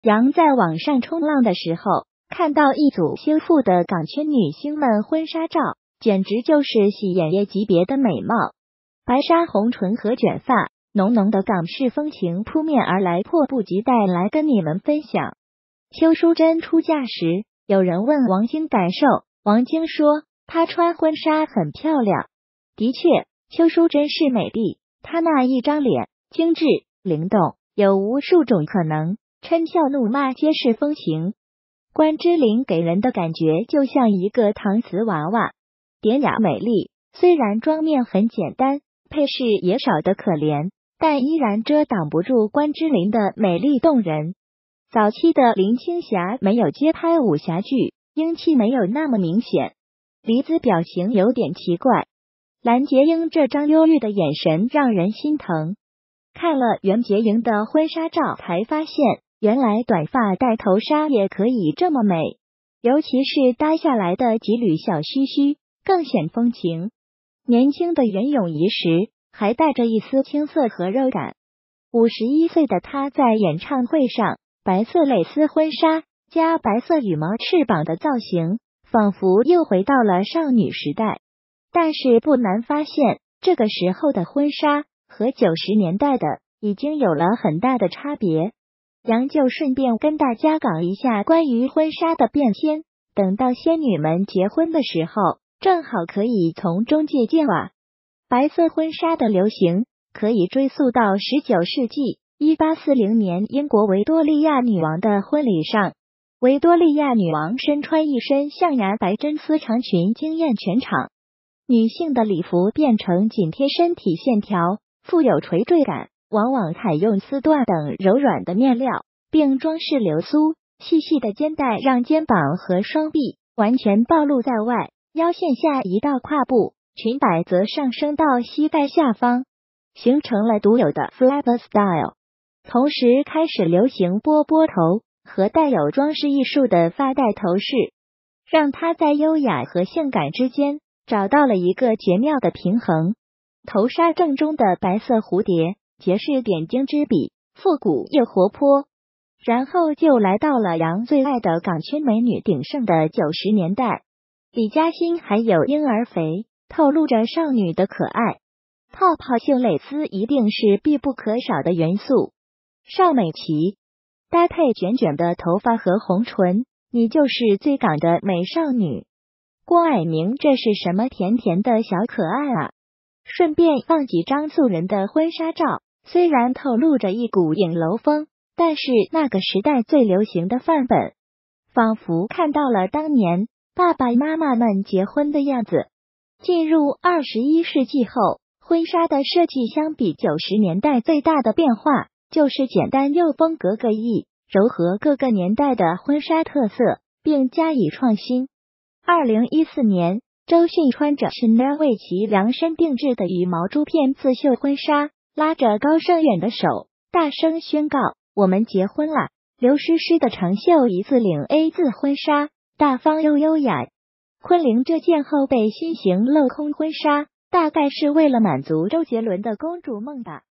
杨在网上冲浪的时候，看到一组修复的港圈女星们婚纱照，简直就是喜眼业级别的美貌，白纱红唇和卷发，浓浓的港式风情扑面而来，迫不及待来跟你们分享。邱淑贞出嫁时，有人问王晶感受，王晶说她穿婚纱很漂亮。的确，邱淑贞是美丽，她那一张脸精致灵动，有无数种可能，嗔笑怒骂皆是风情。关之琳给人的感觉就像一个搪瓷娃娃，典雅美丽，虽然妆面很简单，配饰也少得可怜，但依然遮挡不住关之琳的美丽动人。早期的林青霞没有接拍武侠剧，英气没有那么明显，梨子表情有点奇怪，蓝洁瑛这张忧郁的眼神让人心疼。看了袁洁莹的婚纱照才发现，原来短发戴头纱也可以这么美，尤其是搭下来的几缕小须须，更显风情。年轻的袁咏仪时还带着一丝青涩和肉感。51岁的她在演唱会上，白色蕾丝婚纱加白色羽毛翅膀的造型，仿佛又回到了少女时代。但是不难发现，这个时候的婚纱和90年代的已经有了很大的差别。杨就顺便跟大家讲一下关于婚纱的变迁，等到仙女们结婚的时候，正好可以从中借鉴啊。白色婚纱的流行可以追溯到19世纪1840年英国维多利亚女王的婚礼上，维多利亚女王身穿一身象牙白真丝长裙，惊艳全场。女性的礼服变成紧贴身体线条，富有垂坠感，往往采用丝缎等柔软的面料，并装饰流苏，细细的肩带让肩膀和双臂完全暴露在外，腰线下移到胯部，裙摆则上升到膝盖下方，形成了独有的 flapper style。同时开始流行波波头和带有装饰艺术的发带头饰，让它在优雅和性感之间找到了一个绝妙的平衡。头纱正中的白色蝴蝶结饰点睛之笔，复古又活泼。然后就来到了杨最爱的港圈美女鼎盛的90年代，李嘉欣还有婴儿肥，透露着少女的可爱。泡泡袖蕾丝一定是必不可少的元素。邵美琪搭配卷卷的头发和红唇，你就是最港的美少女。郭蔼明这是什么甜甜的小可爱啊？顺便放几张素人的婚纱照，虽然透露着一股影楼风，但是那个时代最流行的范本，仿佛看到了当年爸爸妈妈们结婚的样子。进入21世纪后，婚纱的设计相比90年代最大的变化就是简单又风格各异，糅合各个年代的婚纱特色，并加以创新。2014年，周迅穿着 Chanel 为其量身定制的羽毛珠片刺绣婚纱，拉着高胜远的手，大声宣告：“我们结婚啦！”刘诗诗的长袖一字领 A 字婚纱，大方又优雅。昆凌这件后背心型镂空婚纱，大概是为了满足周杰伦的公主梦吧。